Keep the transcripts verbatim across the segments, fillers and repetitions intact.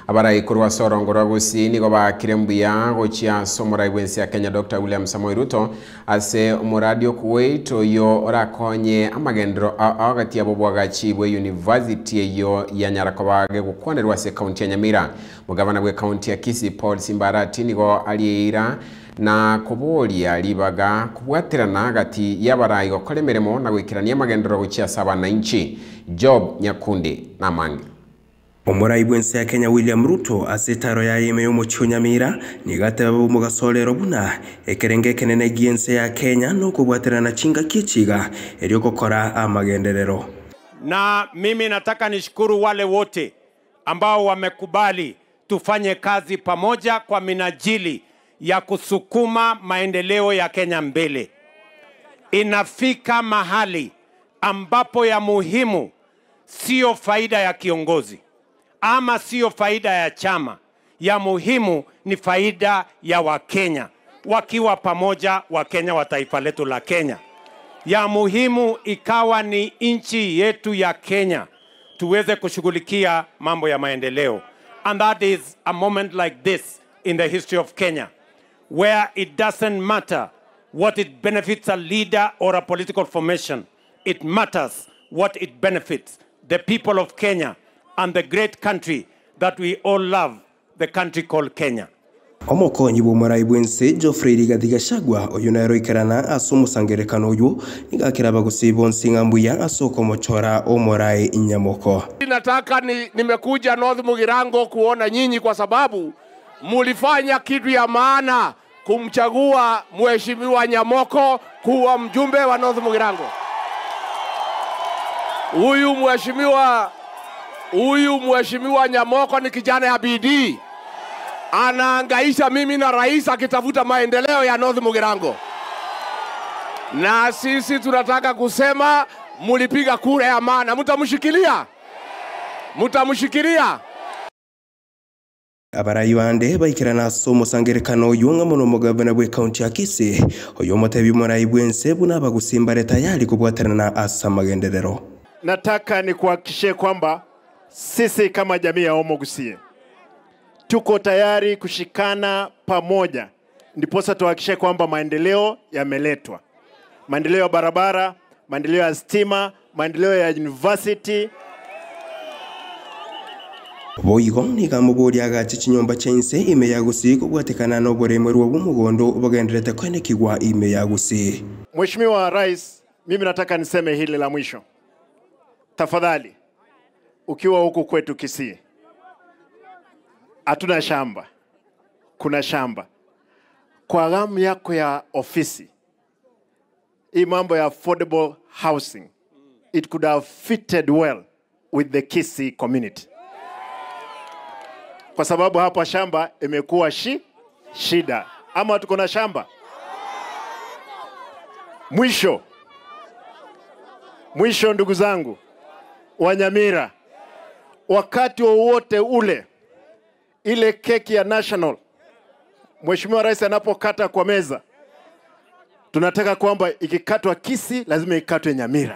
Abarai kurwa sorongora Gusii nigo bakirembuya gochia somorai wensi ya Kenya Doctor William Samoei Ruto ase umuradio Kuwait oyo orakonye amagendero agati abo bwagachibwe university yo ya Nyarakobage gukwanderwa se county ya Nyamira. Mugabana gwe county ya Gusii Paul Simbarati nigo aliira na kubolia libaga kubwaterana agati y'abarai gokolemeremo na gwikirania amagendero gochia saba na inchi. Job Nyakundi na mangi. Omurai bwense ya Kenya William Ruto asetaro ya yeme yo mucho Nyamira nigateba bo mugasolero buna ekerenge kenene giense ya Kenya no kubwaterana chinga kichiga elio gukora amagenderero. Na mimi nataka nishukuru wale wote ambao wamekubali tufanye kazi pamoja kwa minajili ya kusukuma maendeleo ya Kenya mbele. Inafika mahali ambapo ya muhimu sio faida ya kiongozi ama sio faida ya chama, ya muhimu ni faida ya Wakenya wakiwa pamoja, Wakenya wa taifa letu la Kenya. Ya muhimu ikawa ni nchi yetu ya Kenya tuweze kushughulikia mambo ya maendeleo. And that is a moment like this in the history of Kenya, where it doesn't matter what it benefits a leader or a political formation. It matters what it benefits the people of Kenya and the great country that we all love, the country called Kenya. Omokonyi bw'omurai bwense Geoffrey Rigathigashagwa oyo naero ikarana asumusangerekano oyo nigakiraba gusibo nsingambuya asoko mochora omurai Nyamoko. Nataka ni, nimekuja North Mugirango kuona nyinyi kwa sababu mulifanya kitu ya maana kumchagua mheshimiwa Nyamoko kuwa mjumbe wa North Mugirango. Huyu mheshimiwa Huyu mheshimiwa Nyamoko ni kijana ya bidii. Anaangaisha mimi na rais akitafuta maendeleo ya North Mugirango. Na sisi tunataka kusema mulipiga kura ya maana. Mutamshikilia? Mutamshikilia? Abarai bande baikirana somo sangerekano yunga mono mugabana bwe county ya Gusii oyo motebi murai bwense buna bagusimbare tayari kubwaterana asa magenderero. Nataka ni kuhakikishia kwamba sisi kama jamii ya Omo Gusii tuko tayari kushikana pamoja ndiposa tuhakikishe kwamba maendeleo yameletwa. Maendeleo ya barabara, maendeleo ya stima, maendeleo ya university. Boyigo ni kamubori agachi chinyomba chense ime ya Gusii kubwatekana no boremwe rwo bumugondo bagenderete kwenekigwa ime ya Gusii. Mheshimiwa Rais, mimi nataka niseme hili la mwisho. Tafadhali ukiwa huku kwetu Gusii, hatuna shamba, kuna shamba. Kwa ghamu yako ya ofisi, hii mambo ya affordable housing, it could have fitted well with the Gusii community. Kwa sababu hapa shamba imekuwa shi, shida. Ama tuko na shamba? Mwisho, mwisho ndugu zangu wa Nyamira, wakati wowote ule ile keki ya national Mheshimiwa Rais anapokata kwa meza, tunataka kwamba ikikatwa Gusii lazima ikatwe Nyamira.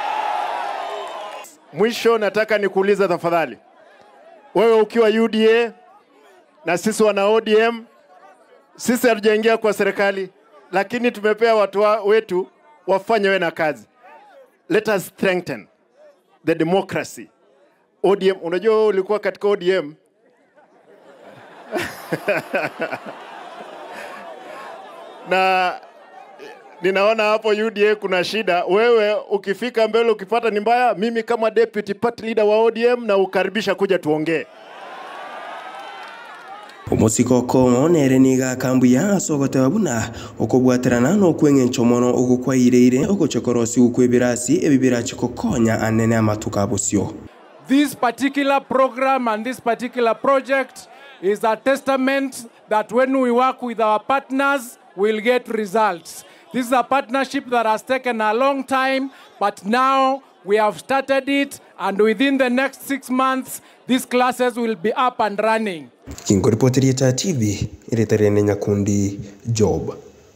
Mwisho nataka nikuuliza tafadhali, wewe ukiwa U D A na sisi wana O D M, sisi hatujaingia kwa serikali lakini tumepea watu wetu wafanye we na kazi. Let us strengthen the democracy. O D M, unajua ulikuwa katika O D M? Na ninaona hapo U D A kuna shida. Wewe ukifika mbele ukipata ni mbaya, mimi kama deputy party leader wa O D M na ukaribisha kuja tuongee. Omosiko ko nere niga kambuya asogote babuna okobwaterana no kwengencho mono ogukwayireire ogochokorosi ukwebirasi ebibirachi kokonya anene amatuka busyo. This particular program and this particular project is a testament that when we work with our partners, we'll get results. This is a partnership that has taken a long time, but now we have started it, and within the next six months, these classes will be up and running. Kingo reporteri ya T V, Iretarene Nyakundi, Job.